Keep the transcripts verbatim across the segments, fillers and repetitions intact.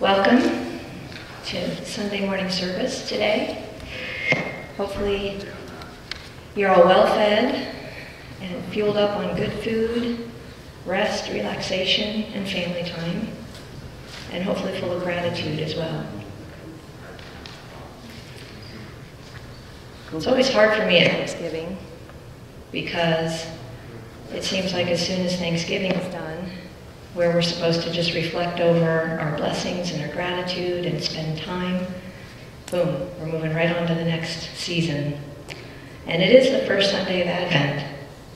Welcome to Sunday morning service today. Hopefully you're all well fed and fueled up on good food, rest, relaxation, and family time, and hopefully full of gratitude as well. It's always hard for me at Thanksgiving because it seems like as soon as Thanksgiving is done, where we're supposed to just reflect over our blessings and our gratitude and spend time, boom, we're moving right on to the next season. And it is the first Sunday of Advent.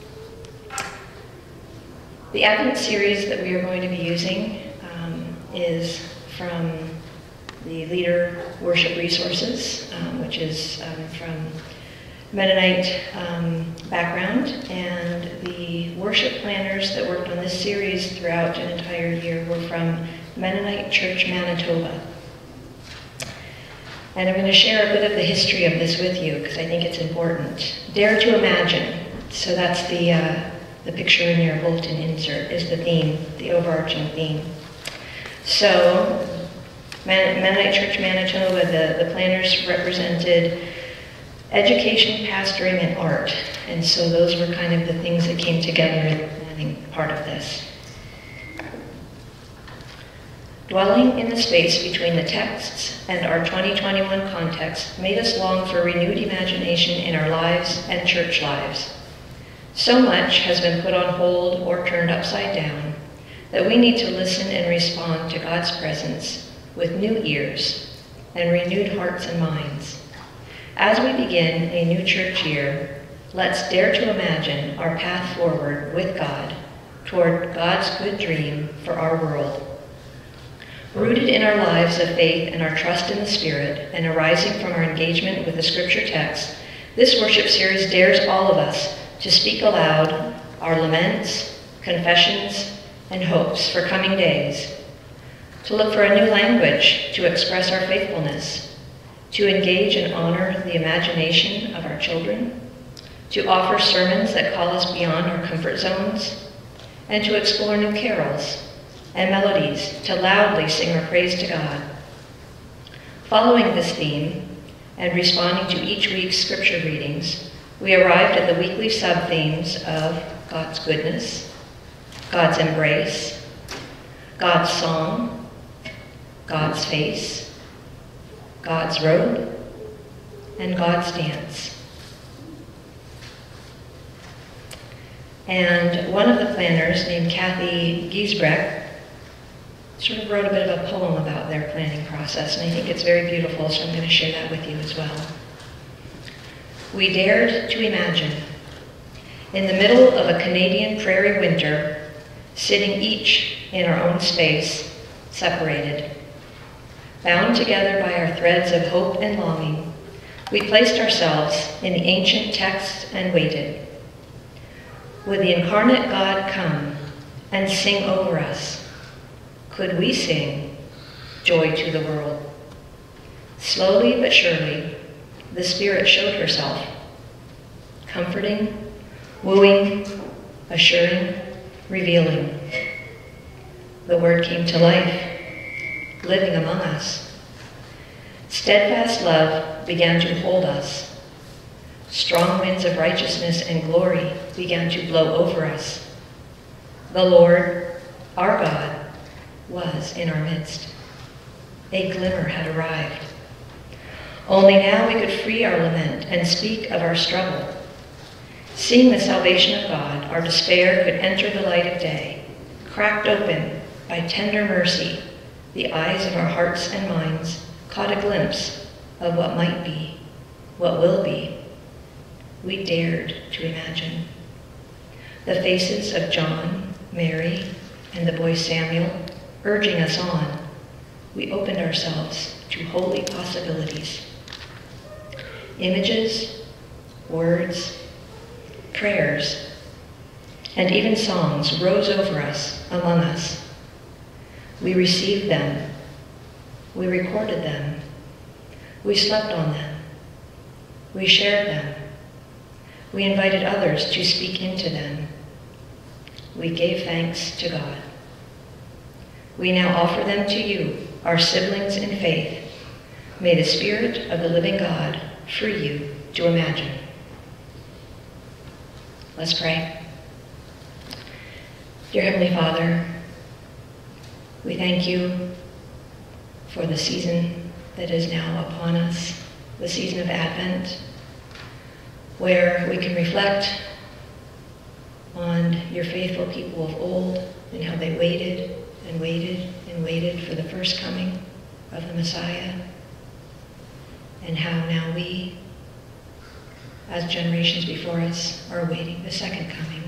The Advent series that we are going to be using um, is from the Leader Worship Resources, um, which is um, from Mennonite um, background, and the worship planners that worked on this series throughout an entire year were from Mennonite Church, Manitoba. And I'm going to share a bit of the history of this with you because I think it's important. Dare to imagine. So that's the, uh, the picture in your bulletin insert, is the theme, the overarching theme. So, Man- Mennonite Church, Manitoba, the, the planners represented education, pastoring, and art. And so those were kind of the things that came together in planning part of this. Dwelling in the space between the texts and our twenty twenty-one context made us long for renewed imagination in our lives and church lives. So much has been put on hold or turned upside down that we need to listen and respond to God's presence with new ears and renewed hearts and minds. As we begin a new church year, let's dare to imagine our path forward with God toward God's good dream for our world. Rooted in our lives of faith and our trust in the Spirit, and arising from our engagement with the scripture text, this worship series dares all of us to speak aloud our laments, confessions, and hopes for coming days, to look for a new language to express our faithfulness, to engage and honor the imagination of our children, to offer sermons that call us beyond our comfort zones, and to explore new carols and melodies to loudly sing our praise to God. Following this theme and responding to each week's scripture readings, we arrived at the weekly sub-themes of God's goodness, God's embrace, God's song, God's face, God's robe, and God's dance. And one of the planners, named Kathy Giesbrecht, sort of wrote a bit of a poem about their planning process, and I think it's very beautiful, so I'm going to share that with you as well. We dared to imagine, in the middle of a Canadian prairie winter, sitting each in our own space, separated, bound together by our threads of hope and longing, we placed ourselves in the ancient text and waited. Would the incarnate God come and sing over us? Could we sing joy to the world? Slowly but surely, the Spirit showed herself, comforting, wooing, assuring, revealing. The Word came to life, living among us. Steadfast love began to hold us. Strong winds of righteousness and glory began to blow over us. The Lord, our God, was in our midst. A glimmer had arrived. Only now we could free our lament and speak of our struggle. Seeing the salvation of God, our despair could enter the light of day, cracked open by tender mercy. The eyes of our hearts and minds caught a glimpse of what might be, what will be. We dared to imagine. The faces of John, Mary, and the boy Samuel urging us on, we opened ourselves to holy possibilities. Images, words, prayers, and even songs rose over us, among us. We received them. We recorded them. We slept on them. We shared them. We invited others to speak into them. We gave thanks to God. We now offer them to you our siblings in faith, may the Spirit of the living God free you to imagine. Let's pray. Dear Heavenly Father, we thank you for the season that is now upon us, the season of Advent, where we can reflect on your faithful people of old and how they waited and waited and waited for the first coming of the Messiah, and how now we, as generations before us, are awaiting the second coming.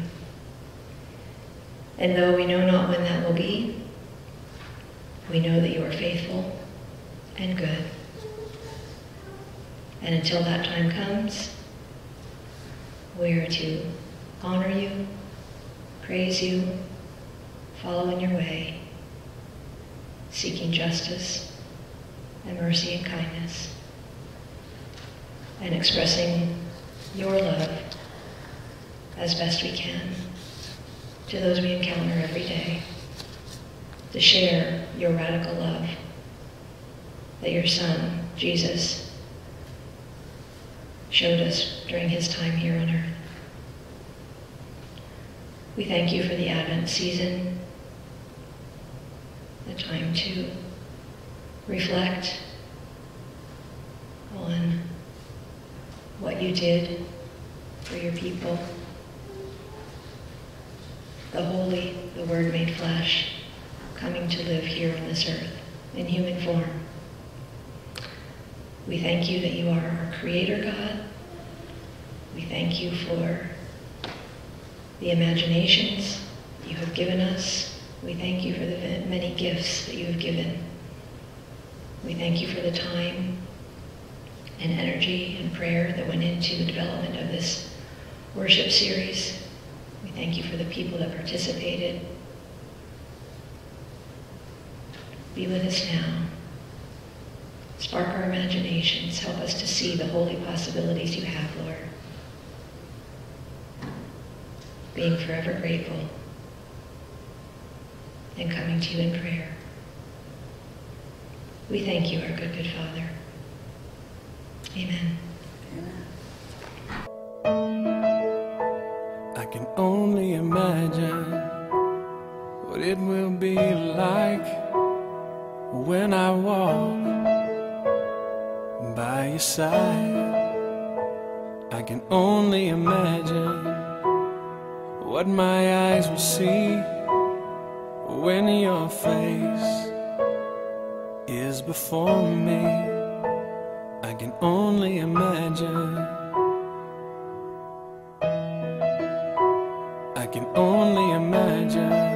And though we know not when that will be, we know that you are faithful and good. And until that time comes, we are to honor you, praise you, follow in your way, seeking justice and mercy and kindness, and expressing your love as best we can to those we encounter every day, to share your radical love that your Son, Jesus, showed us during his time here on earth. We thank you for the Advent season, the time to reflect on what you did for your people, the Holy, the Word made flesh, coming to live here on this earth in human form. We thank you that you are our Creator God. We thank you for the imaginations you have given us. We thank you for the many gifts that you have given. We thank you for the time and energy and prayer that went into the development of this worship series. We thank you for the people that participated. Be with us now. Spark our imaginations. Help us to see the holy possibilities you have, Lord. Being forever grateful and coming to you in prayer. We thank you, our good, good Father. Amen. I can only imagine what it will be like when I walk by your side. I can only imagine what my eyes will see when your face is before me. I can only imagine. I can only imagine.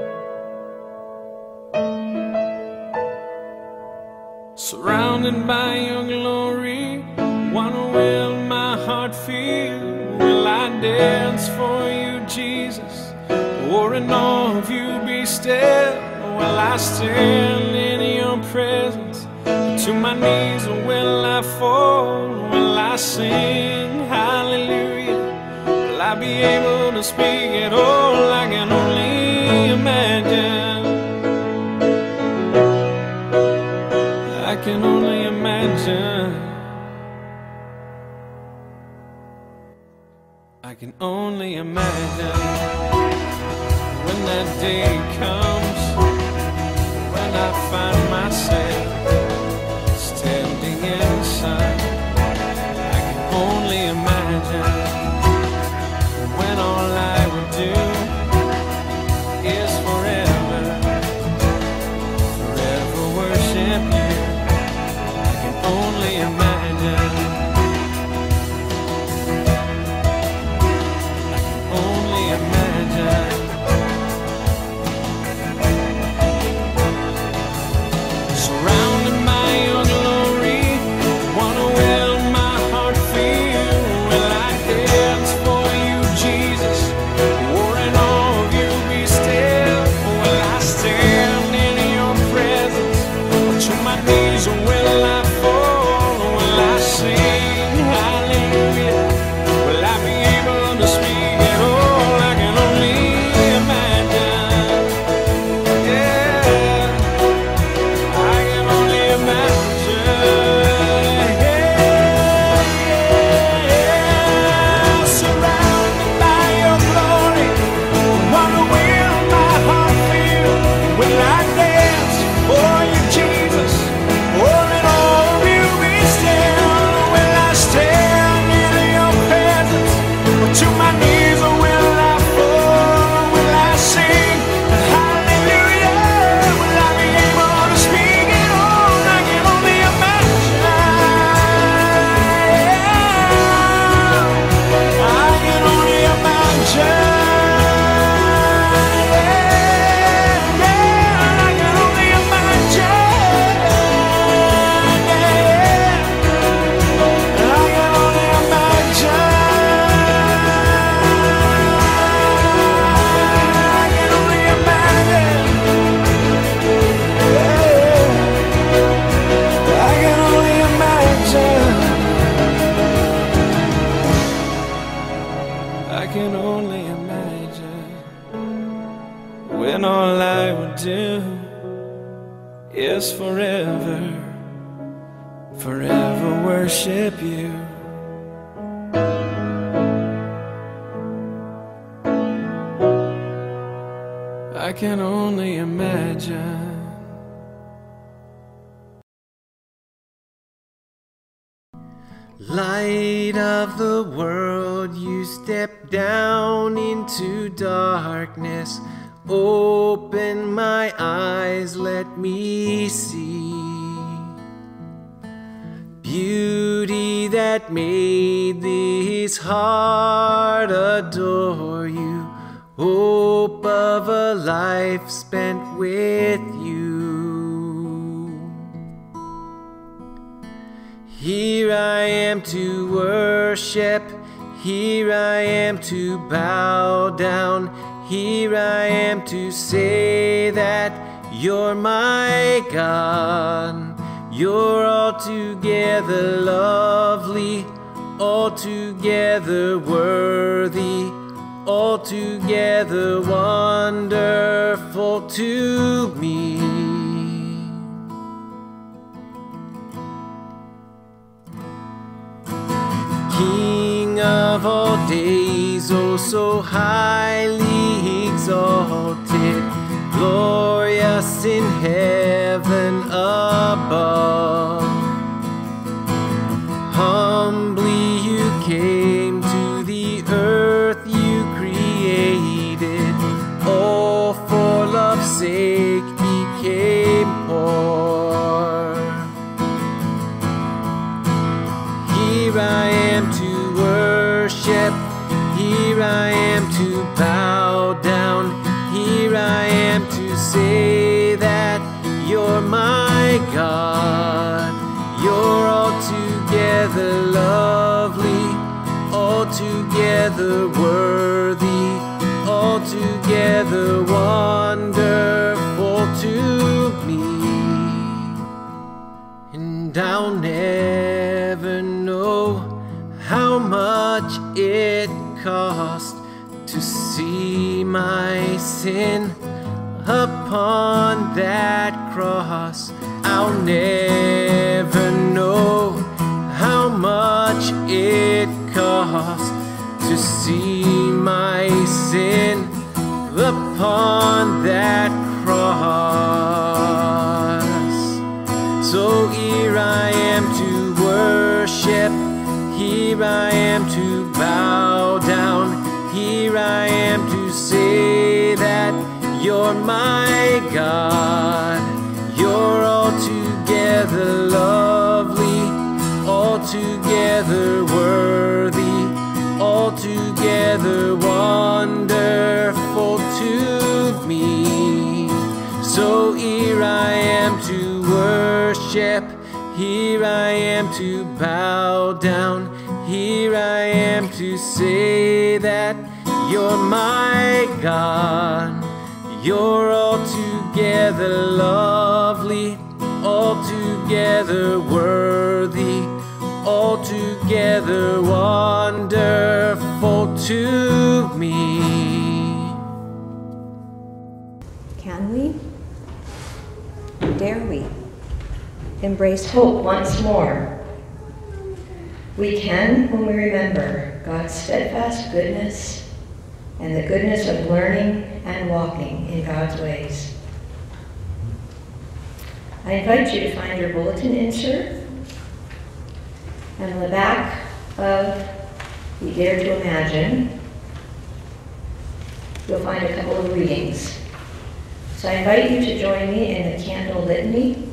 Surrounded by your glory, what will my heart feel? Will I dance for you, Jesus? Or in awe of you be still? Will I stand in your presence? To my knees or will I fall? Will I sing hallelujah? Will I be able to speak at all? I can only imagine. I can only imagine. I can only imagine when that day comes, when I find myself standing in the sun. I can only imagine when all I would do is forever, forever worship you. I can only imagine. I can only imagine. and all I would do is forever, forever worship you. I can only imagine. Light of the world, you step down into darkness. Open my eyes, let me see beauty that made this heart adore you. Hope of a life spent with you. Here I am to worship, here I am to bow down, here I am to say that you're my God. You're altogether lovely, altogether worthy, altogether wonderful to me. King of all days, oh so highly exalted, glorious in heaven above. Humbly you came to the earth you created, all for love's sake became poor. Here I am to worship, here I am to bow down, here I am to say that you're my God. You're altogether lovely, altogether worthy, altogether wonderful to me. And I'll never know how much it cost to see my sin upon that cross. I'll never know how much it cost to see my sin upon that cross. So here I am to worship, here I am to bow down, here I am to say that you're my God. You're altogether lovely, altogether worthy, altogether wonderful to me. So here I am to worship, here I am to bow down, here I am to say that you're my God. You're altogether lovely, altogether worthy, altogether wonderful to me. Can we? Dare we embrace hope once more? We can when we remember God's steadfast goodness and the goodness of learning and walking in God's ways. I invite you to find your bulletin insert, and on the back of We Dare to Imagine, you'll find a couple of readings. So I invite you to join me in the candle litany.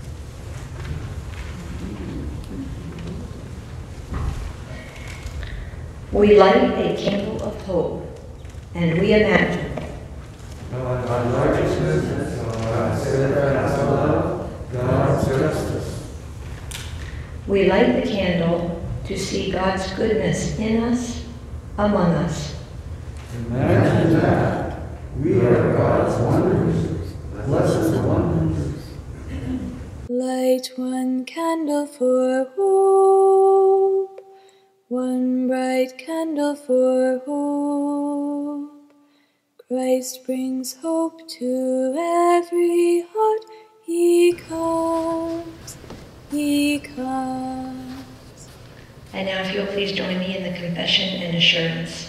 We light a candle of hope, and we imagine God's righteousness, God's steadfast love, God's justice. we light the candle to see God's goodness in us, among us. Imagine that. We are God's wonders, blessed wonders. Light one candle for hope, one bright candle for hope. Christ brings hope to every heart. He comes, he comes. And now if you'll please join me in the confession and assurance.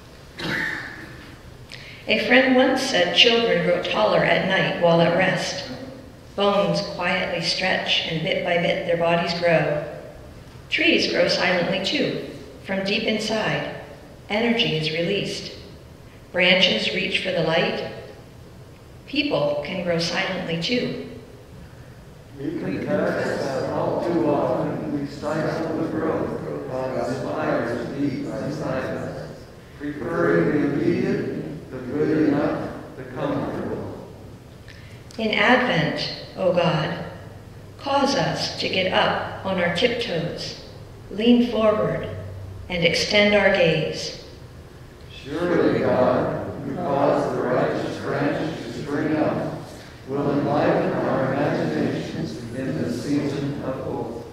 A friend once said children grow taller at night while at rest. Bones quietly stretch, and bit by bit their bodies grow. Trees grow silently too. From deep inside, energy is released. Branches reach for the light. People can grow silently too. We confess that all too often we stifle the growth while the spires deep beside us, preferring the immediate, the good enough, the comfortable. In Advent, O God, cause us to get up on our tiptoes, lean forward, and extend our gaze. Surely God, who caused the righteous branch to spring up, will enliven our imaginations in the season of hope.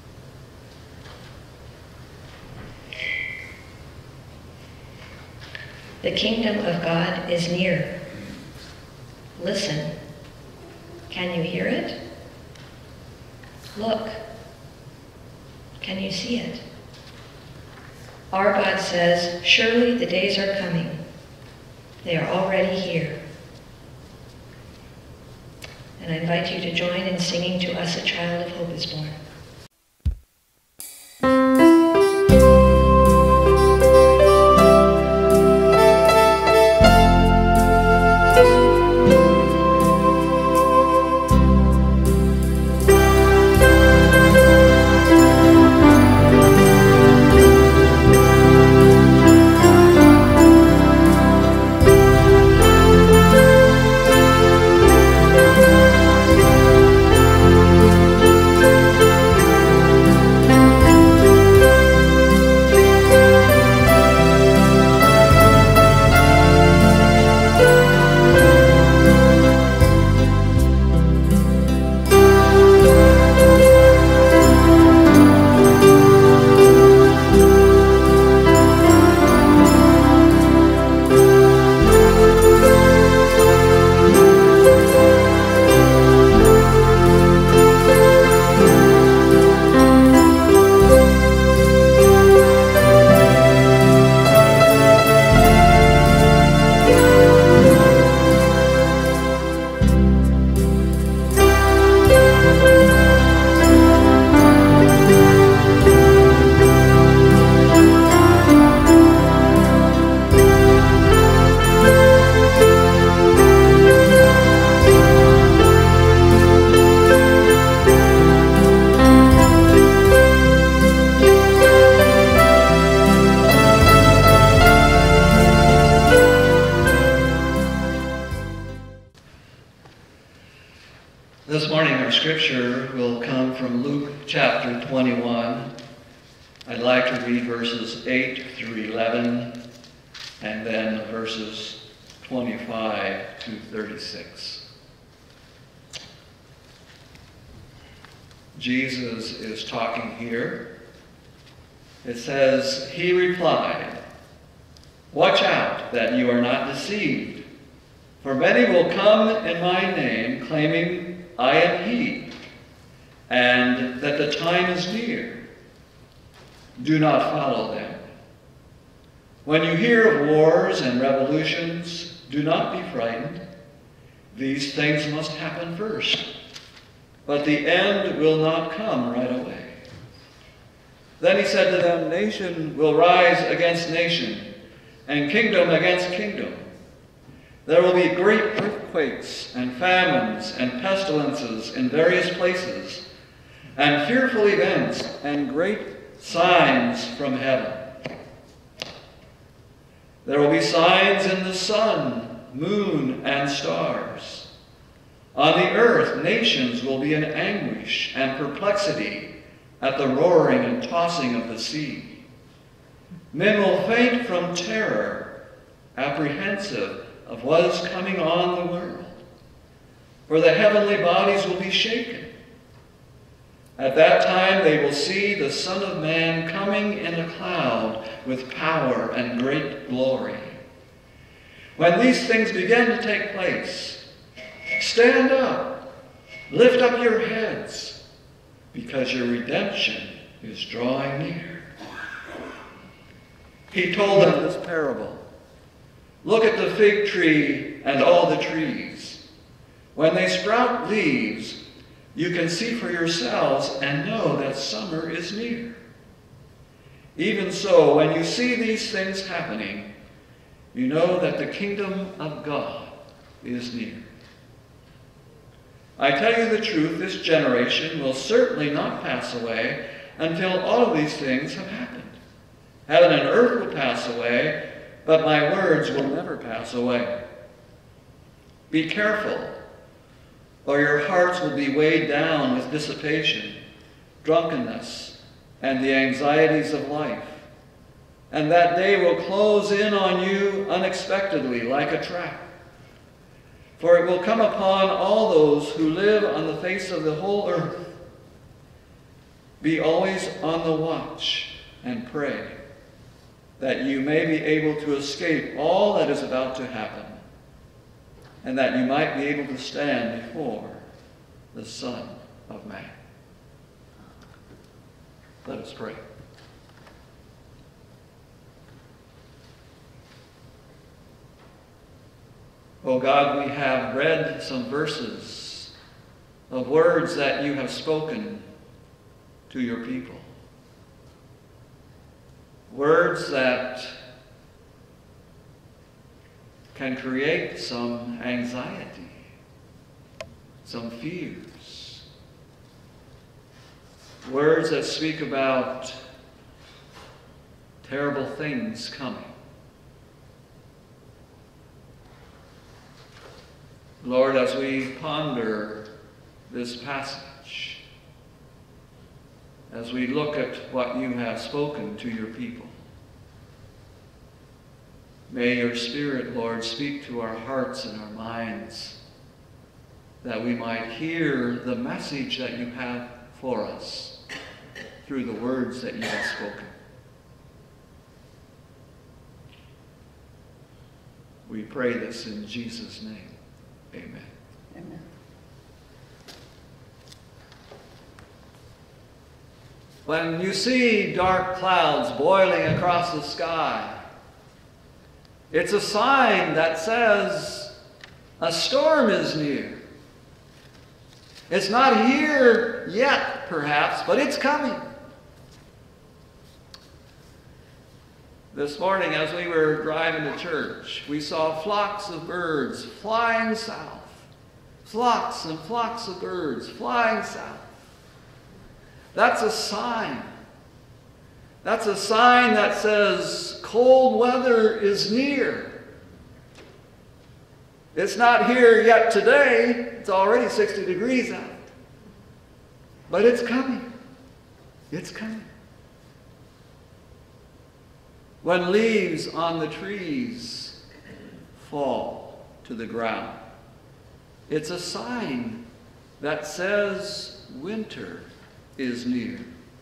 The kingdom of God is near. Listen. Can you hear it? Look. Can you see it? Our God says, surely the days are coming. They are already here. And I invite you to join in singing "To Us a Child of Hope is Born." This morning our scripture will come from Luke chapter twenty-one. I'd like to read verses eight through eleven and then verses twenty-five to thirty-six. Jesus is talking here. It says, "He replied, 'Watch out that you are not deceived, for many will come in my name, claiming I am he, and that the time is near. Do not follow them. When you hear of wars and revolutions, do not be frightened. These things must happen first, but the end will not come right away.' Then he said to them, 'Nation will rise against nation, and kingdom against kingdom. There will be great earthquakes and famines and pestilences in various places, and fearful events and great signs from heaven. There will be signs in the sun, moon, and stars. On the earth, nations will be in anguish and perplexity at the roaring and tossing of the sea. Men will faint from terror, apprehensive of what is coming on the world, for the heavenly bodies will be shaken. At that time they will see the Son of Man coming in a cloud with power and great glory. When these things begin to take place, stand up, lift up your heads, because your redemption is drawing near. He told them this parable. Look at the fig tree and all the trees. When they sprout leaves, you can see for yourselves and know that summer is near. Even so, when you see these things happening, you know that the kingdom of God is near. I tell you the truth, this generation will certainly not pass away until all of these things have happened. Heaven and earth will pass away, but my words will never pass away. Be careful, or your hearts will be weighed down with dissipation, drunkenness, and the anxieties of life. And that day will close in on you unexpectedly like a trap. For it will come upon all those who live on the face of the whole earth. Be always on the watch and pray, that you may be able to escape all that is about to happen, and that you might be able to stand before the Son of Man. Let us pray. Oh God, we have read some verses of words that you have spoken to your people. Words that can create some anxiety, some fears. Words that speak about terrible things coming. Lord, as we ponder this passage, as we look at what you have spoken to your people, may your Spirit, Lord, speak to our hearts and our minds, that we might hear the message that you have for us through the words that you have spoken. We pray this in Jesus' name. Amen. Amen. When you see dark clouds boiling across the sky, it's a sign that says a storm is near. It's not here yet, perhaps, but it's coming. This morning, as we were driving to church, we saw flocks of birds flying south. Flocks and flocks of birds flying south. That's a sign. That's a sign that says cold weather is near. It's not here yet today. It's already sixty degrees out. But it's coming. It's coming. When leaves on the trees fall to the ground, it's a sign that says winter is near.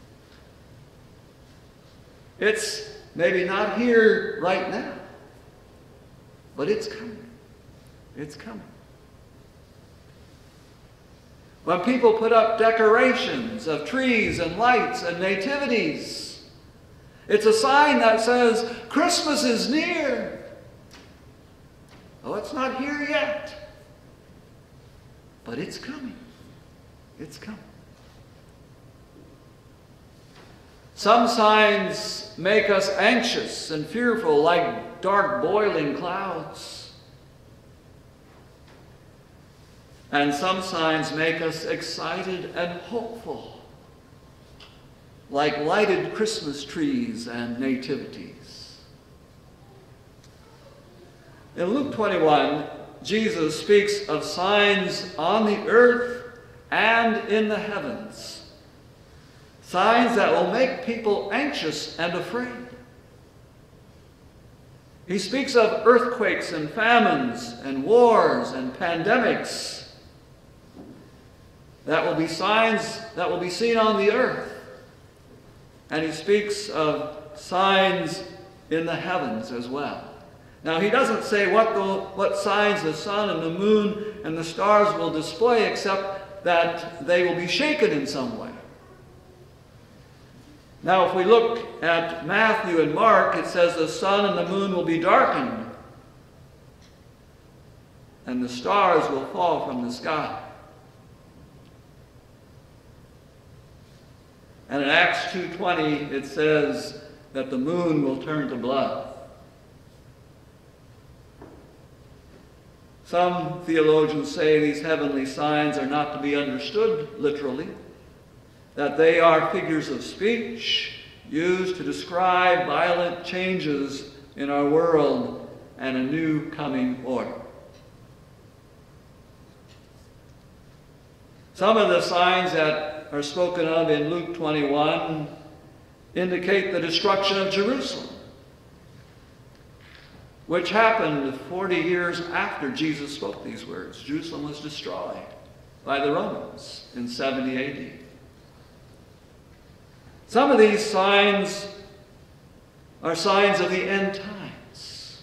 It's maybe not here right now, but it's coming. It's coming. When people put up decorations of trees and lights and nativities, it's a sign that says Christmas is near. Oh, it's not here yet, but it's coming. It's coming. Some signs make us anxious and fearful, like dark boiling clouds. And some signs make us excited and hopeful, like lighted Christmas trees and nativities. In Luke twenty-one, Jesus speaks of signs on the earth and in the heavens. Signs that will make people anxious and afraid. He speaks of earthquakes and famines and wars and pandemics that will be signs that will be seen on the earth. And he speaks of signs in the heavens as well. Now, he doesn't say what, the, what signs the sun and the moon and the stars will display, except that they will be shaken in some way. Now, if we look at Matthew and Mark, it says the sun and the moon will be darkened, and the stars will fall from the sky. And in Acts two twenty, it says that the moon will turn to blood. Some theologians say these heavenly signs are not to be understood literally, that they are figures of speech used to describe violent changes in our world and a new coming order. Some of the signs that are spoken of in Luke twenty-one indicate the destruction of Jerusalem, which happened forty years after Jesus spoke these words. Jerusalem was destroyed by the Romans in seventy A D. Some of these signs are signs of the end times.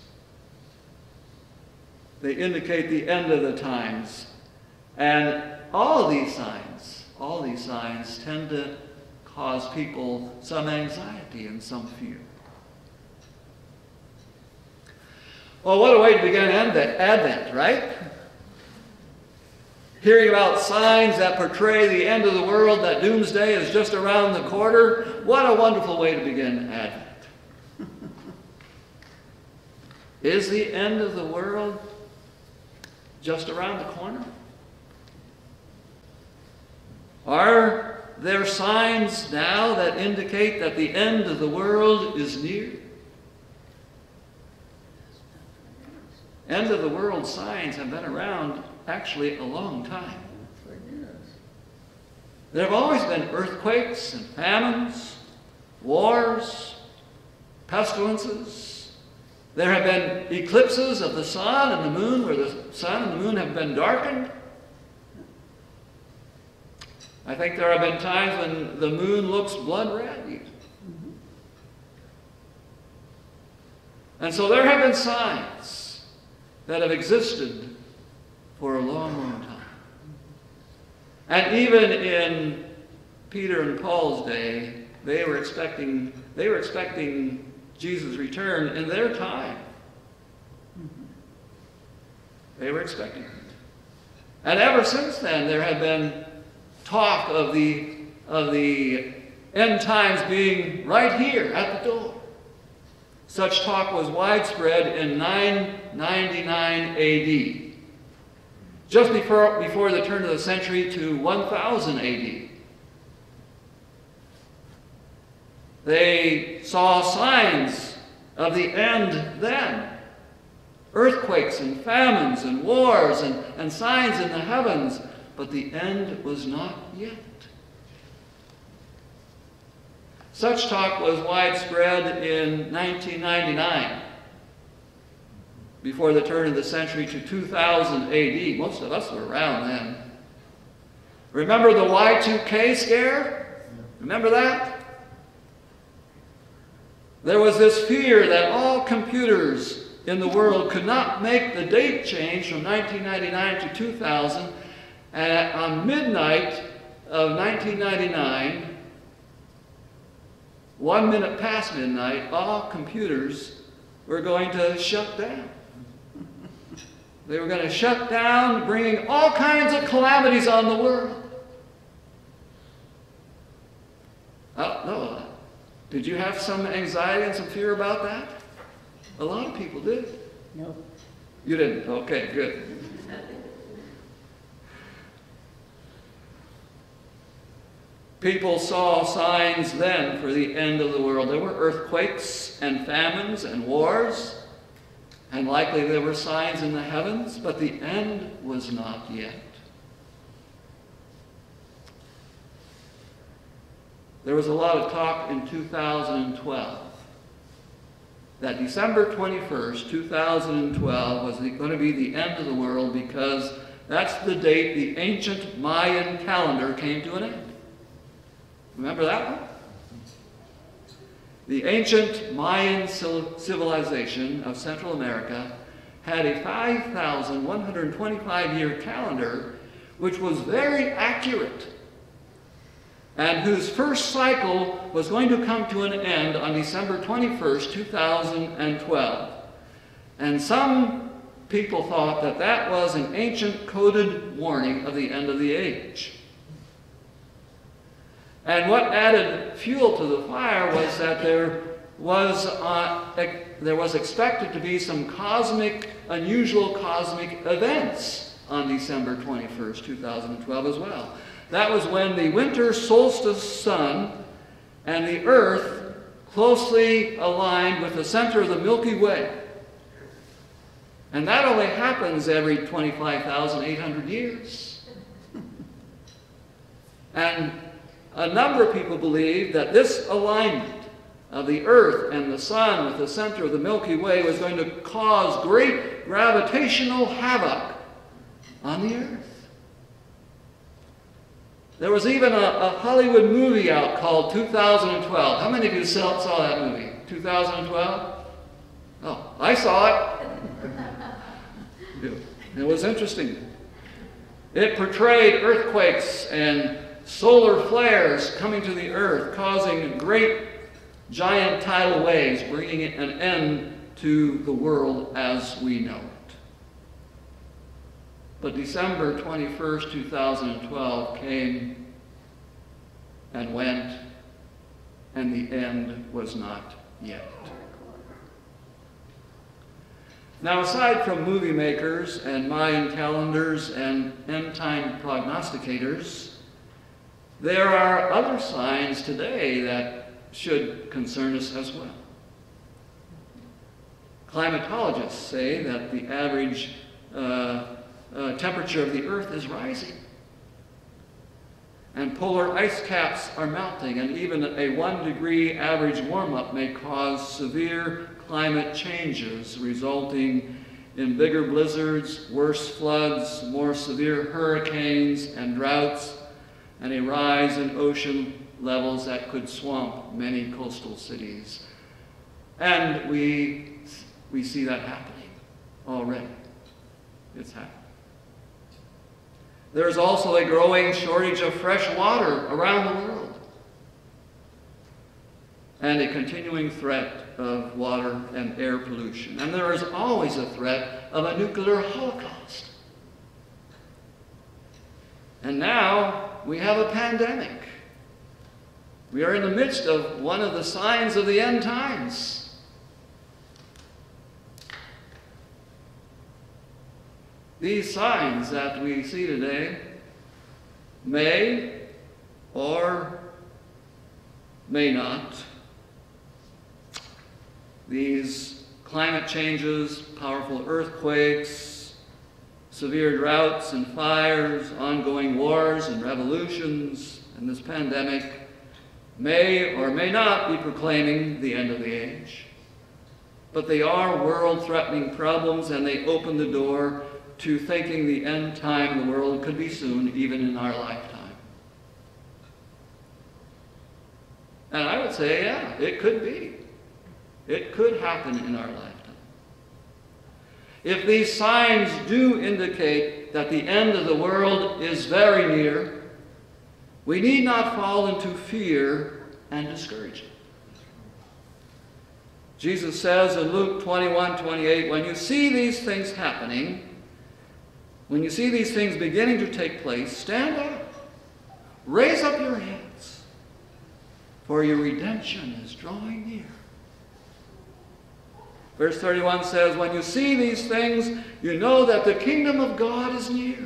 They indicate the end of the times. And all of these signs, all these signs tend to cause people some anxiety and some fear. Well, what a way to begin Advent, right? Hearing about signs that portray the end of the world, that doomsday is just around the corner. What a wonderful way to begin Advent. Is the end of the world just around the corner? Are there signs now that indicate that the end of the world is near? End of the world signs have been around actually a long time. There have always been earthquakes and famines, wars, pestilences. There have been eclipses of the sun and the moon where the sun and the moon have been darkened. I think there have been times when the moon looks blood red even. And so there have been signs that have existed for a long, long time. And even in Peter and Paul's day, they were expecting, they were expecting Jesus' return in their time. They were expecting it. And ever since then, there have been talk of the, of the end times being right here at the door. Such talk was widespread in nine ninety-nine A D, just before, before the turn of the century to one thousand A D. They saw signs of the end then. Earthquakes and famines and wars and, and signs in the heavens, but the end was not yet. Such talk was widespread in nineteen ninety-nine, before the turn of the century to two thousand A D. Most of us were around then. Remember the Y two K scare? Remember that? There was this fear that all computers in the world could not make the date change from nineteen ninety-nine to two thousand, and on midnight of nineteen ninety-nine, one minute past midnight, all computers were going to shut down. They were going to shut down, bringing all kinds of calamities on the world. Oh, no. Did you have some anxiety and some fear about that? A lot of people did. No. You didn't? Okay, good. People saw signs then for the end of the world. There were earthquakes and famines and wars, and likely there were signs in the heavens, but the end was not yet. There was a lot of talk in two thousand twelve that December twenty-first, two thousand twelve was going to be the end of the world because that's the date the ancient Mayan calendar came to an end. Remember that one? The ancient Mayan civilization of Central America had a five thousand one hundred twenty-five year calendar which was very accurate, and whose first cycle was going to come to an end on December twenty-first, two thousand twelve. And some people thought that that was an ancient coded warning of the end of the age. And what added fuel to the fire was that there was, uh, there was expected to be some cosmic, unusual cosmic events on December twenty-first, two thousand twelve as well. That was when the winter solstice sun and the earth closely aligned with the center of the Milky Way. And that only happens every twenty-five thousand eight hundred years. And a number of people believe that this alignment of the earth and the sun with the center of the Milky Way was going to cause great gravitational havoc on the earth. There was even a, a Hollywood movie out called two thousand twelve. How many of you saw, saw that movie? two thousand twelve? Oh, I saw it. It was interesting. It portrayed earthquakes and solar flares coming to the earth, causing great giant tidal waves, bringing an end to the world as we know it. But December twenty-first, two thousand twelve came and went, and the end was not yet. Now, aside from movie makers and Mayan calendars and end-time prognosticators, there are other signs today that should concern us as well. Climatologists say that the average uh, uh, temperature of the earth is rising. And polar ice caps are melting, and even a one degree average warm-up may cause severe climate changes, resulting in bigger blizzards, worse floods, more severe hurricanes and droughts, and a rise in ocean levels that could swamp many coastal cities. And we, we see that happening already. It's happening. There's also a growing shortage of fresh water around the world, and a continuing threat of water and air pollution. And there is always a threat of a nuclear holocaust. And now we have a pandemic. We are in the midst of one of the signs of the end times. These signs that we see today may or may not. These climate changes, powerful earthquakes, severe droughts and fires, ongoing wars and revolutions, and this pandemic may or may not be proclaiming the end of the age. But they are world-threatening problems, and they open the door to thinking the end time of the world could be soon, even in our lifetime. And I would say, yeah, it could be. It could happen in our lifetime. If these signs do indicate that the end of the world is very near, we need not fall into fear and discouragement. Jesus says in Luke twenty-one twenty-eight, when you see these things happening, when you see these things beginning to take place, stand up, raise up your hands, for your redemption is drawing near. Verse thirty-one says, when you see these things, you know that the kingdom of God is near.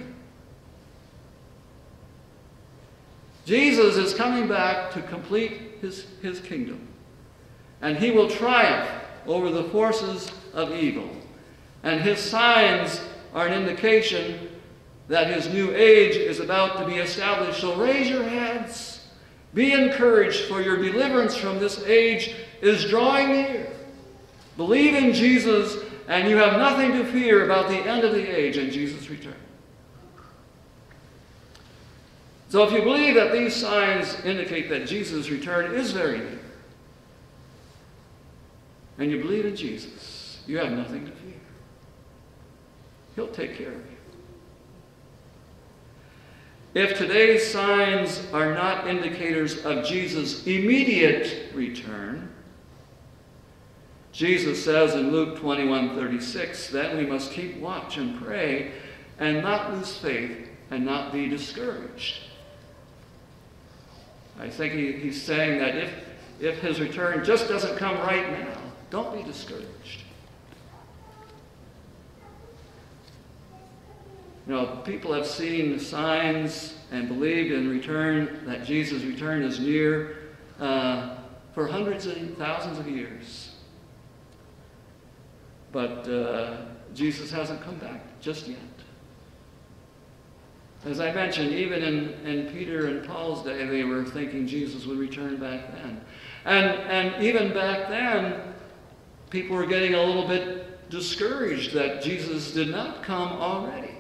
Jesus is coming back to complete his, his kingdom, and he will triumph over the forces of evil. And his signs are an indication that his new age is about to be established. So raise your heads. Be encouraged, for your deliverance from this age is drawing near. Believe in Jesus, and you have nothing to fear about the end of the age and Jesus' return. So if you believe that these signs indicate that Jesus' return is very near, and you believe in Jesus, you have nothing to fear. He'll take care of you. If today's signs are not indicators of Jesus' immediate return, Jesus says in Luke twenty-one thirty-six, then we must keep watch and pray and not lose faith and not be discouraged. I think he, he's saying that if, if his return just doesn't come right now, don't be discouraged. You know, people have seen signs and believed in return, that Jesus' return is near uh, for hundreds and thousands of years. But uh, Jesus hasn't come back just yet. As I mentioned, even in, in Peter and Paul's day, they were thinking Jesus would return back then. And, and even back then, people were getting a little bit discouraged that Jesus did not come already.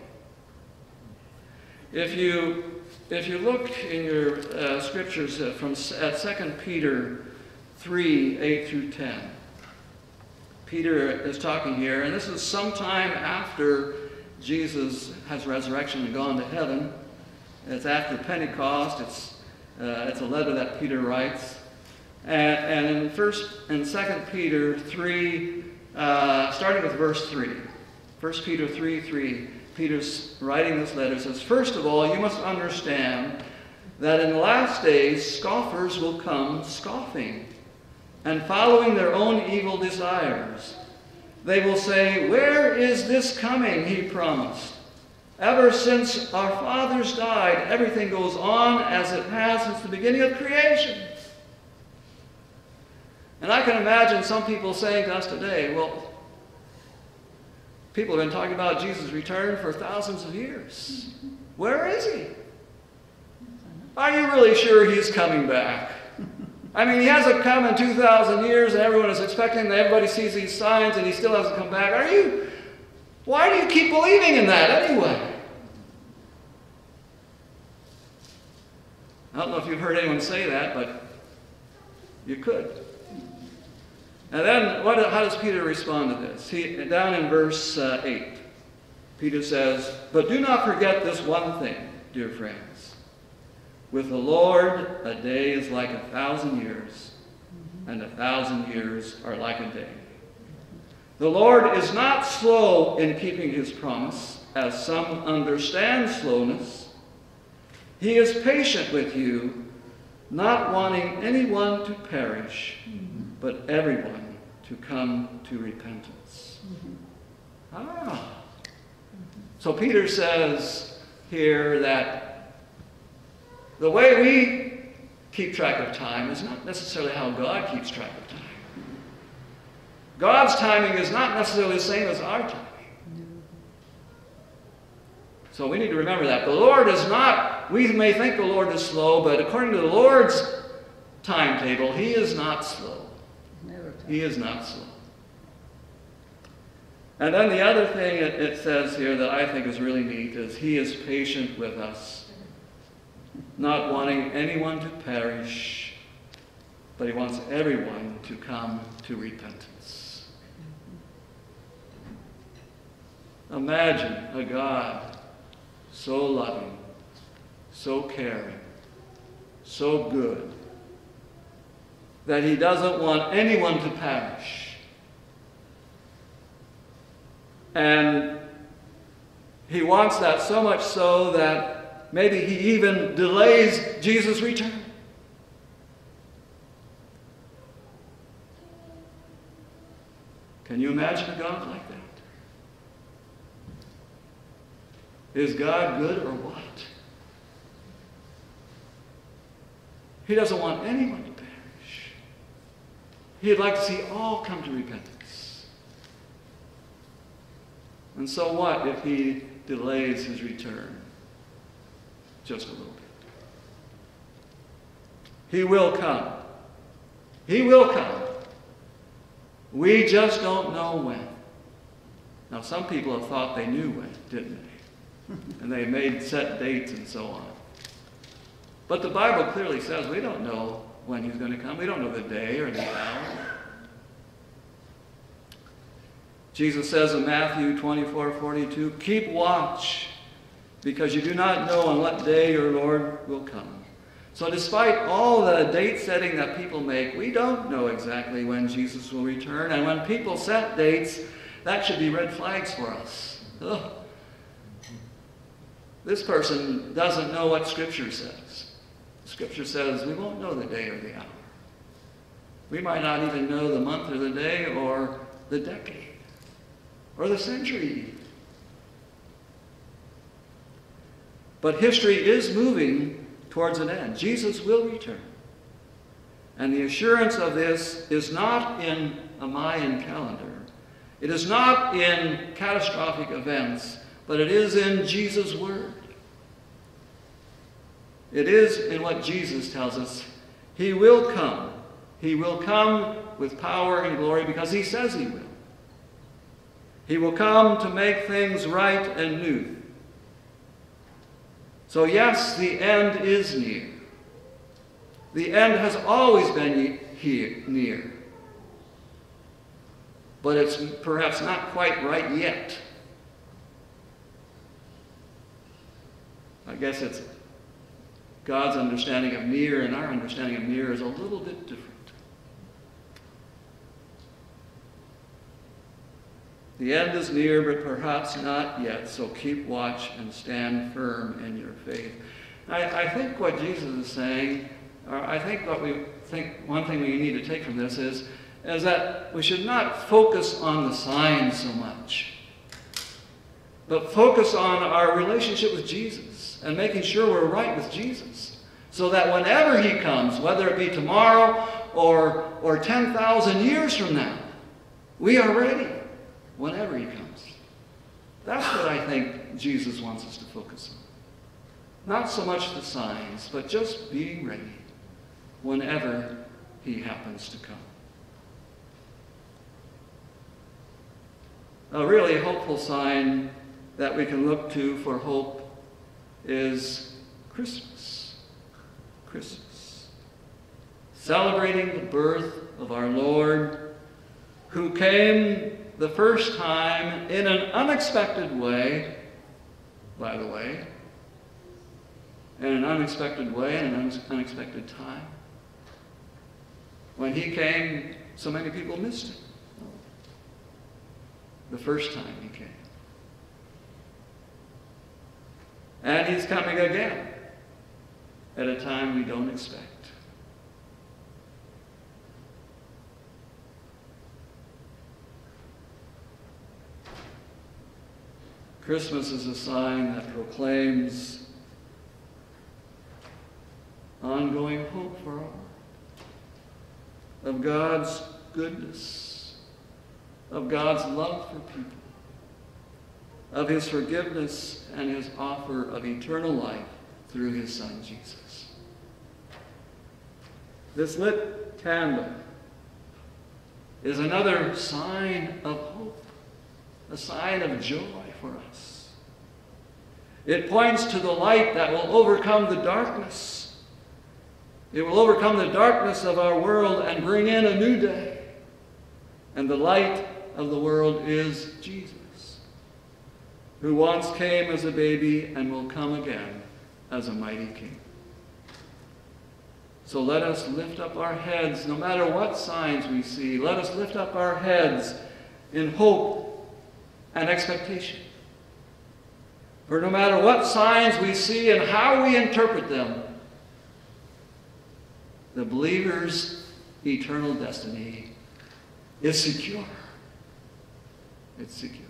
If you, if you look in your uh, scriptures uh, from at Second Peter three, eight through ten, Peter is talking here, and this is sometime after Jesus has resurrection and gone to heaven. It's after Pentecost. It's, uh, it's a letter that Peter writes. And, and in first and Second Peter three, uh, starting with verse three, First Peter three, three, Peter's writing this letter, says, first of all, you must understand that in the last days scoffers will come scoffing and following their own evil desires. They will say, where is this coming he promised? Ever since our fathers died, everything goes on as it has since the beginning of creation. And I can imagine some people saying to us today, well, people have been talking about Jesus' return for thousands of years. Where is he? Are you really sure he's coming back? I mean, he hasn't come in two thousand years and everyone is expecting that everybody sees these signs and he still hasn't come back. Are you, why do you keep believing in that anyway? I don't know if you've heard anyone say that, but you could. And then, what, how does Peter respond to this? He, down in verse uh, eight, Peter says, but do not forget this one thing, dear friends. With the Lord, a day is like a thousand years, and a thousand years are like a day. The Lord is not slow in keeping his promise, as some understand slowness. He is patient with you, not wanting anyone to perish, but everyone to come to repentance. Ah. So Peter says here that the way we keep track of time is not necessarily how God keeps track of time. God's timing is not necessarily the same as our timing. So we need to remember that. The Lord is not, we may think the Lord is slow, but according to the Lord's timetable, he is not slow. He is not slow. And then the other thing it, it says here that I think is really neat is he is patient with us, not wanting anyone to perish, but he wants everyone to come to repentance. Imagine a God so loving, so caring, so good, that he doesn't want anyone to perish. And he wants that so much so that maybe he even delays Jesus' return. Can you imagine a God like that? Is God good or what? He doesn't want anyone to perish. He'd like to see all come to repentance. And so what if he delays his return just a little bit? He will come. He will come. We just don't know when. Now, some people have thought they knew when, didn't they? And they made set dates and so on. But the Bible clearly says we don't know when he's going to come. We don't know the day or the hour. Jesus says in Matthew twenty-four forty-two, keep watch, because you do not know on what day your Lord will come. So despite all the date setting that people make, we don't know exactly when Jesus will return. And when people set dates, that should be red flags for us. Ugh. This person doesn't know what Scripture says. Scripture says we won't know the day or the hour. We might not even know the month or the day or the decade or the century. But history is moving towards an end. Jesus will return. And the assurance of this is not in a Mayan calendar. It is not in catastrophic events, but it is in Jesus' word. It is in what Jesus tells us. He will come. He will come with power and glory because he says he will. He will come to make things right and new. So yes, the end is near. The end has always been here, near. But it's perhaps not quite right yet. I guess it's God's understanding of near and our understanding of near is a little bit different. The end is near, but perhaps not yet, so keep watch and stand firm in your faith. I, I think what Jesus is saying, or I think what we think, one thing we need to take from this is, is that we should not focus on the signs so much, but focus on our relationship with Jesus and making sure we're right with Jesus, so that whenever he comes, whether it be tomorrow or, or ten thousand years from now, we are ready whenever he comes. That's what I think Jesus wants us to focus on. Not so much the signs, but just being ready whenever he happens to come. A really hopeful sign that we can look to for hope is Christmas. Christmas. Celebrating the birth of our Lord, who came the first time in an unexpected way, by the way, in an unexpected way, in an unexpected time. When he came, so many people missed him. The first time he came. And he's coming again at a time we don't expect. Christmas is a sign that proclaims ongoing hope for all, of God's goodness, of God's love for people, of his forgiveness and his offer of eternal life through his Son, Jesus. This lit candle is another sign of hope, a sign of joy for us. It points to the light that will overcome the darkness. It will overcome the darkness of our world and bring in a new day. And the light of the world is Jesus, who once came as a baby and will come again as a mighty king. So let us lift up our heads, no matter what signs we see. Let us lift up our heads in hope and expectation. For no matter what signs we see and how we interpret them, the believer's eternal destiny is secure. It's secure.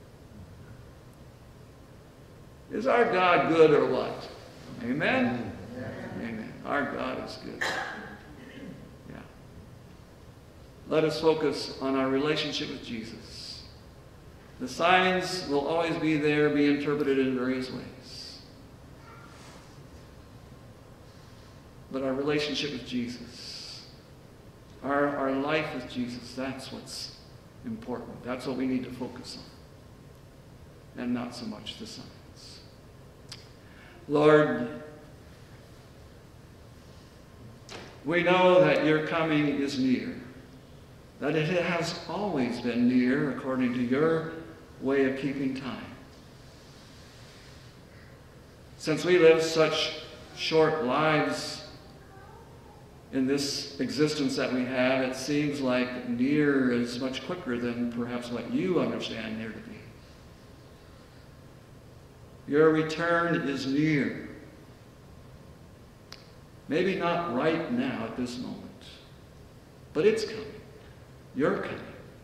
Is our God good or what? Amen? Amen. Our God is good. Yeah. Let us focus on our relationship with Jesus. The signs will always be there, be interpreted in various ways. But our relationship with Jesus, our, our life with Jesus, that's what's important. That's what we need to focus on, and not so much the signs. Lord, we know that your coming is near. that it has always been near according to your way of keeping time. Since we live such short lives in this existence that we have, it seems like near is much quicker than perhaps what you understand near to be. Your return is near. Maybe not right now at this moment, but it's coming. You're coming.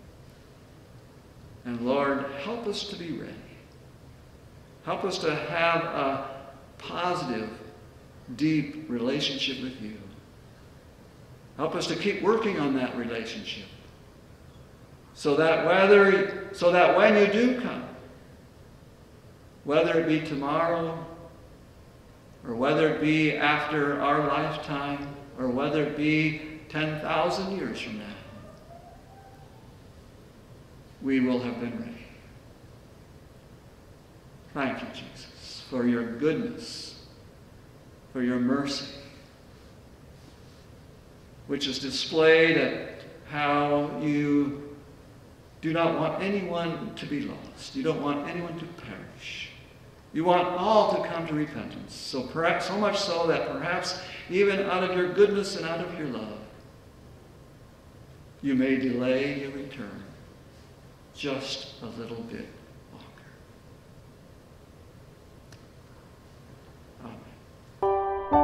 And Lord, help us to be ready. Help us to have a positive, deep relationship with you. Help us to keep working on that relationship so that whether, so that when you do come, whether it be tomorrow or whether it be after our lifetime or whether it be ten thousand years from now, we will have been ready. Thank you, Jesus, for your goodness, for your mercy, which is displayed at how you do not want anyone to be lost. You don't want anyone to perish. You want all to come to repentance. So perhaps, so much so that perhaps even out of your goodness and out of your love, you may delay your return just a little bit longer. Amen.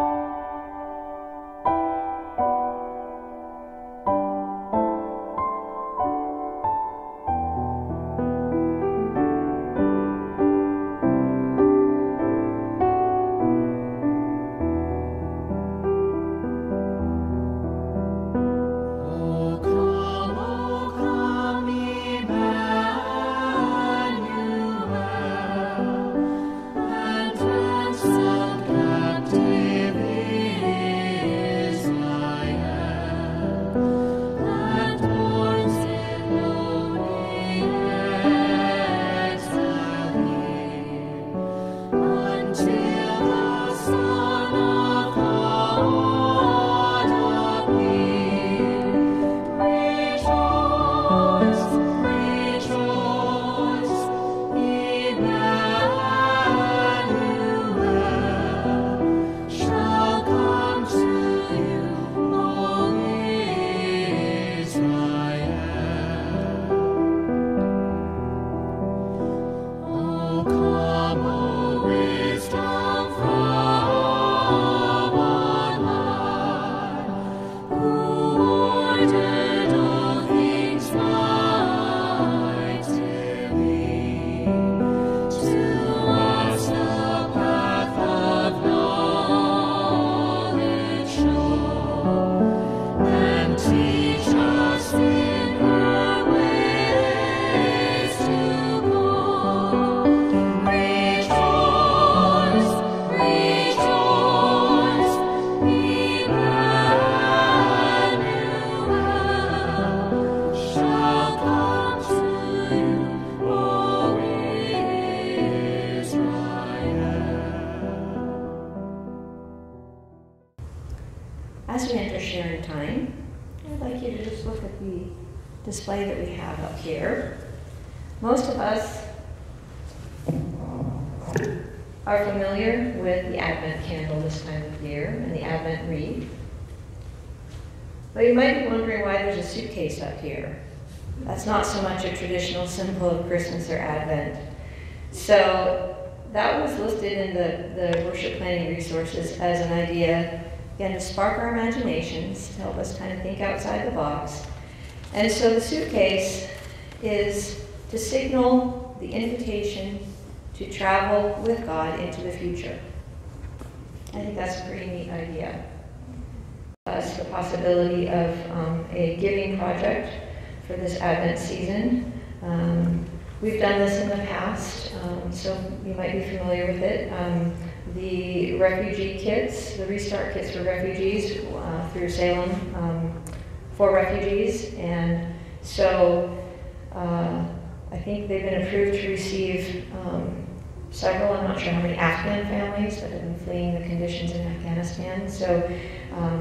As we enter sharing time, I'd like you to just look at the display that we have up here. Most of us are familiar with the Advent candle this time of year and the Advent wreath. But you might be wondering why there's a suitcase up here. That's not so much a traditional symbol of Christmas or Advent. So that was listed in the, the worship planning resources as an idea, again, to spark our imaginations, to help us kind of think outside the box. And so the suitcase is to signal the invitation to travel with God into the future. I think that's a pretty neat idea. Us the possibility of um, a giving project for this Advent season. Um, we've done this in the past, um, so you might be familiar with it. Um, the refugee kits, the restart kits for refugees uh, through Salem um, for refugees. And so uh, I think they've been approved to receive um, several, I'm not sure how many Afghan families that have been fleeing the conditions in Afghanistan. So um,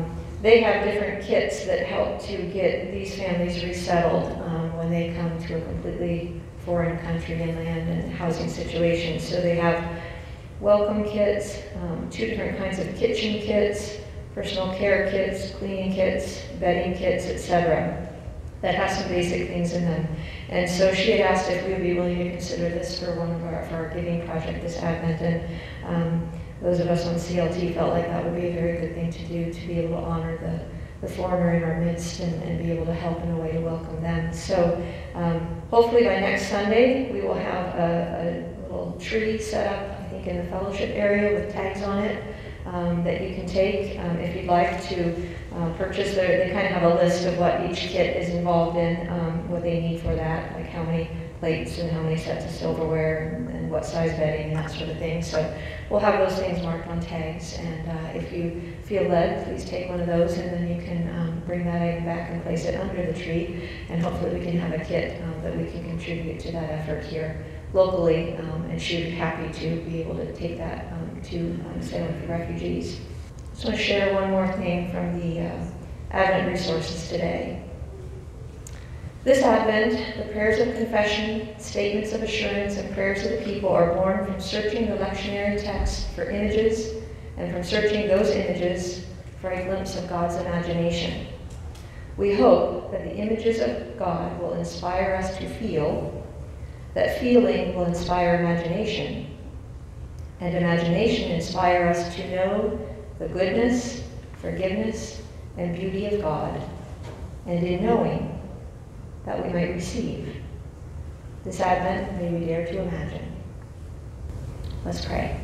they have different kits that help to get these families resettled um, when they come to a completely foreign country and land and housing situation. So they have welcome kits, um, two different kinds of kitchen kits, personal care kits, cleaning kits, bedding kits, et cetera, that have some basic things in them. And so she had asked if we would be willing to consider this for one of our, for our giving project this Advent. And um, those of us on C L T felt like that would be a very good thing to do, to be able to honor the, the foreigner in our midst and, and be able to help in a way to welcome them. So um, hopefully by next Sunday we will have a, a little tree set up, I think in the fellowship area with tags on it um, that you can take um, if you'd like to uh, purchase. Their, they kind of have a list of what each kit is involved in, um, what they need for that, like how many plates and how many sets of silverware and, and what size bedding and that sort of thing. So we'll have those things marked on tags, and uh, if you feel led, please take one of those, and then you can um, bring that item back and place it under the tree, and hopefully we can have a kit um, that we can contribute to that effort here locally, um, and she would be happy to be able to take that um, to um, Salem for refugees. I just want to share one more thing from the uh, Advent resources today. This Advent, the prayers of confession, statements of assurance, and prayers of the people are born from searching the lectionary text for images and from searching those images for a glimpse of God's imagination. We hope that the images of God will inspire us to feel, that feeling will inspire imagination, and imagination inspire us to know the goodness, forgiveness, and beauty of God, and in knowing, that we might receive. This Advent, may we dare to imagine. Let's pray.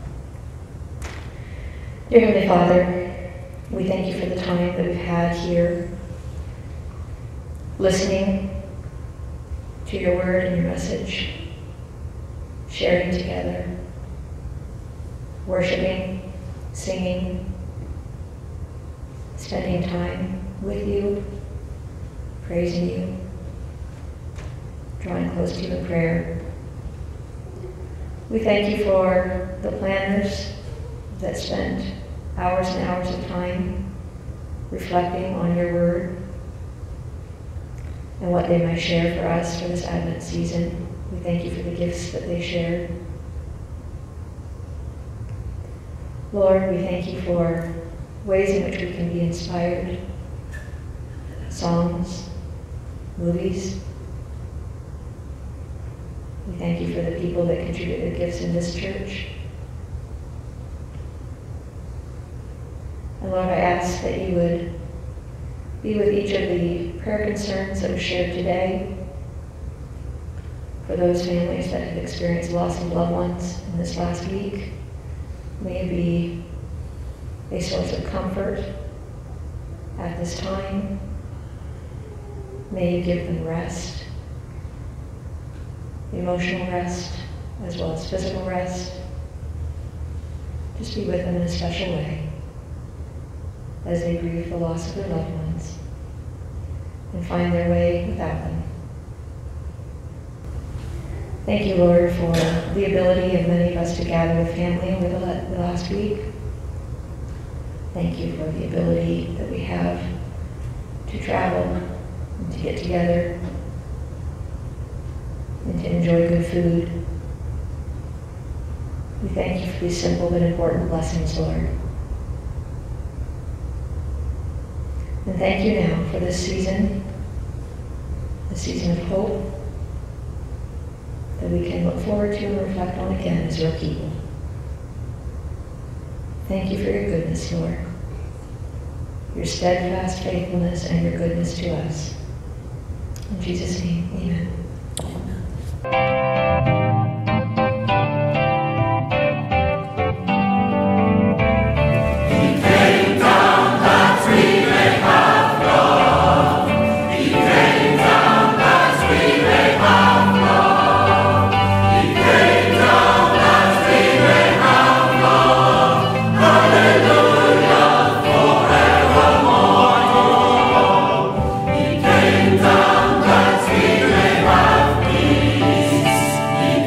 Dear Heavenly Father, we thank you for the time that we've had here, listening to your word and your message, sharing together, worshiping, singing, spending time with you, praising you, drawing close to you in prayer. We thank you for the planners that spent hours and hours of time reflecting on your word and what they might share for us for this Advent season. We thank you for the gifts that they shared. Lord, we thank you for ways in which we can be inspired, songs, movies. We thank you for the people that contribute their gifts in this church. And Lord, I ask that you would be with each of the prayer concerns that were shared today, for those families that have experienced loss of loved ones in this last week. May it be a source of comfort at this time. May you give them rest, emotional rest, as well as physical rest. Just be with them in a special way as they grieve the loss of their loved ones and find their way without them. Thank you, Lord, for the ability of many of us to gather with family over the, the last week. Thank you for the ability that we have to travel and to get together and to enjoy good food. We thank you for these simple but important blessings, Lord. And thank you now for this season, the season of hope that we can look forward to and reflect on again as your people. Thank you for your goodness, Lord, your steadfast faithfulness and your goodness to us. In Jesus' name, amen. He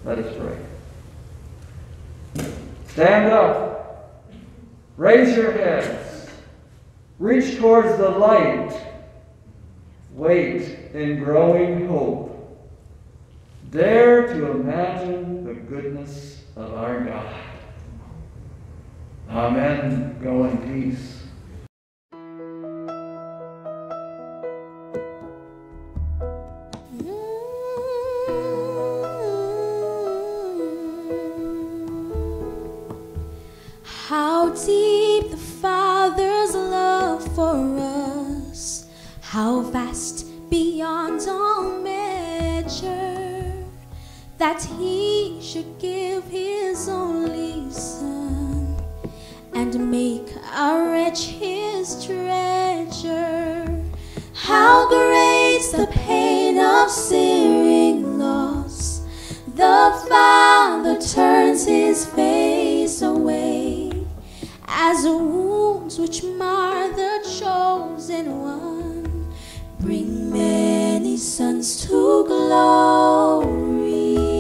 Let us pray. Stand up. Raise your heads. Reach towards the light. Wait in growing hope. Dare to imagine the goodness of our God. Amen. Go in peace. How deep the Father's love for us, how vast beyond all measure, that He should give His only Son and make our wretch His treasure. How great's the pain of searing loss, the Father turns His face away, as wounds which mar the chosen one bring many sons to glory.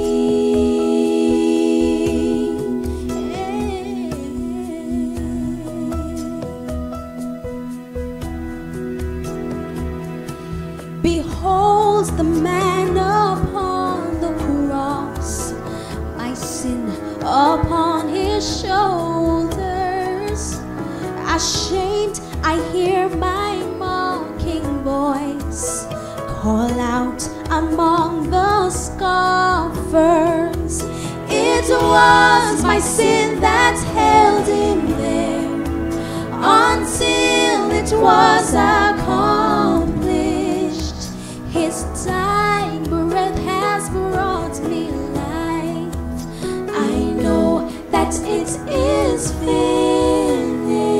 Behold the man upon the cross, my sin upon His shoulders. Ashamed, I hear my mocking voice call out among the scoffers. It was my sin that held Him there until it was accomplished. His dying breath has brought me life. I know that it is finished.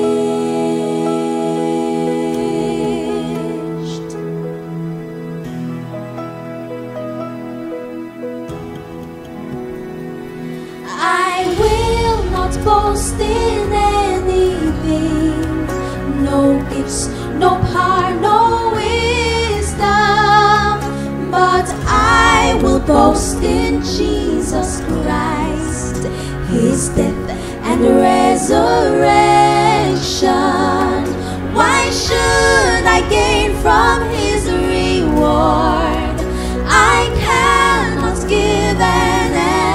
Boast in anything, no gifts, no power, no wisdom, but I will boast in Jesus Christ, His death and resurrection. Why should I gain from His reward? I cannot give an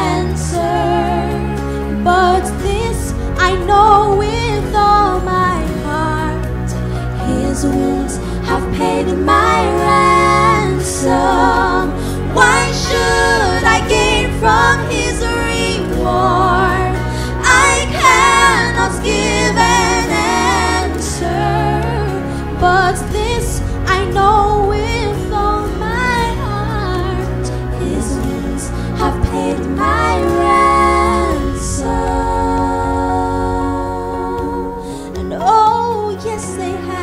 answer, but I know with all my heart, His wounds have paid my ransom. Why should I gain from His reward? I cannot give an answer, but this I know with all my heart, His wounds have paid my ransom. Oh, yes, they have.